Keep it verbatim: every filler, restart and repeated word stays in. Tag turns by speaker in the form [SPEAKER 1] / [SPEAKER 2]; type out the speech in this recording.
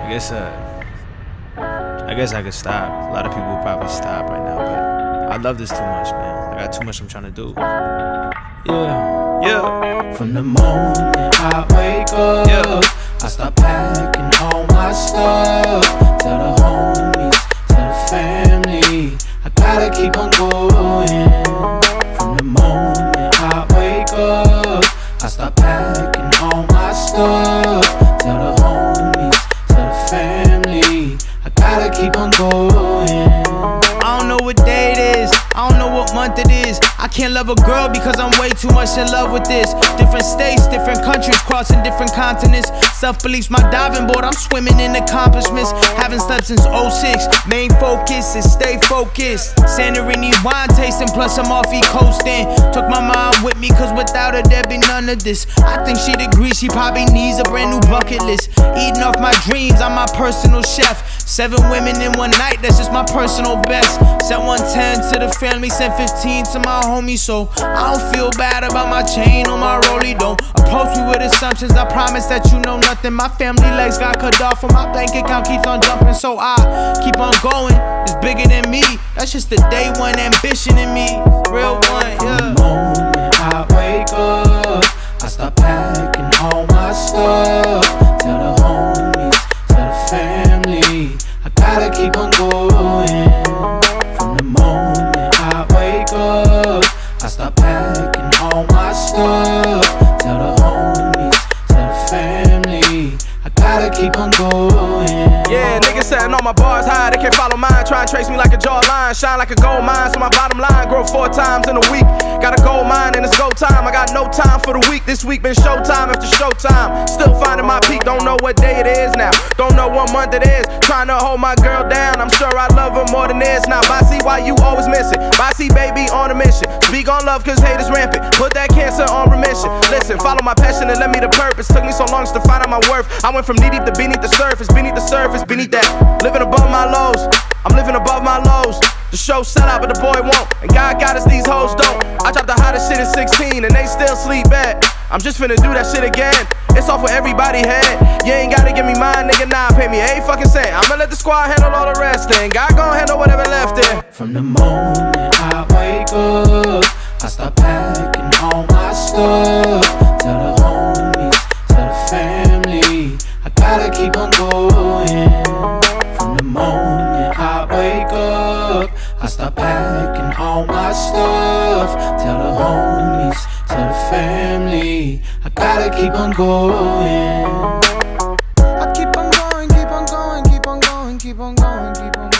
[SPEAKER 1] I guess, uh, I guess I could stop. A lot of people would probably stop right now, but I love this too much, man. I got too much I'm trying to do. Yeah, yeah.
[SPEAKER 2] From the moment I wake up, yeah, I start packing all my stuff. Tell the homies, tell the family, I gotta keep on going. From the moment I wake up, I start packing all my stuff. Tell the homies, tell the family, I gotta keep on going.
[SPEAKER 3] I don't know what day it is, I don't know what month it is. I can't love a girl because I'm way too much in love with this. Different states, different countries, crossing different continents. Self-belief's my diving board, I'm swimming in accomplishments. Haven't slept since oh six, main focus is stay focused. Santorini wine tasting, plus I'm off E coasting. Took my mom with me cause without her there'd be none of this. I think she'd agree, she probably needs a brand new bucket list. Eating off my dreams, I'm my personal chef. Seven women in one night, that's just my personal best. Sent one ten to the family, sent fifteen to my homie, so I don't feel bad about my chain or my rollie. Don't approach me with assumptions, I promise that you know nothing. My family legs got cut off and my bank account keeps on jumping, so I keep on going. It's bigger than me, that's just the day one ambition in me. Real one, yeah.
[SPEAKER 2] From the moment I wake up, I start packing all my stuff. Tell the homies, tell the family, I gotta keep on going. From the moment I wake up, I start packing all my stuff. Tell the homies, tell the family, I gotta keep on going.
[SPEAKER 4] Yeah, niggas setting all my bars high, they can't follow mine. Try and trace me like a jawline, shine like a gold mine. So my bottom line grow four times in a week. Got a gold mine and it's go time. I got no time for the week. This week been showtime after showtime. Still finding my peak, don't know what day it is now. Don't know what month it is. Trying to hold my girl down, I'm sure I love her more than this. Now, Bossy, why you always miss it? Bossy, baby, on a mission. Speak on love cause hate is rampant. Put that cancer on remission. Listen, follow my passion and let me the purpose. Took me so long just to find out my worth. I went from knee deep to beneath the surface, beneath the surface, beneath that. Living above my lows, I'm living above my lows. The show sell out, but the boy won't. And God got us, these hoes don't. I dropped the hottest shit at sixteen, and they still sleep bad. I'm just finna do that shit again. It's off for everybody head. You ain't gotta give me mine, nigga. Nah, pay me eight fucking cent. I'ma let the squad handle all the rest. Then God gon' handle whatever left in.
[SPEAKER 2] From the moment I wake up, I start packing all my stuff. Tell the homies, tell the family, I gotta keep on going. From the moment I wake up, I start packing all my stuff. Tell the homies, tell the family, I gotta keep on going.
[SPEAKER 3] I keep on going, keep on going, keep on going, keep on going, keep on going.